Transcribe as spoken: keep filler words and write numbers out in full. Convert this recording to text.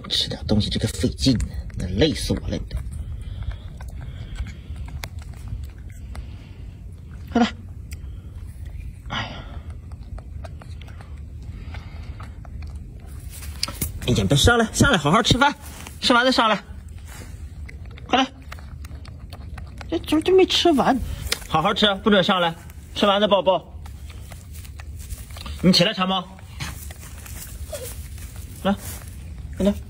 吃点东西这个费劲呢，那累死我了，你都。快点！哎呀，哎呀，别上来，下来好好吃饭，吃完再上来。快来！这这这没吃完，好好吃，不准上来，吃完再抱抱。你起来，长毛，来，快点。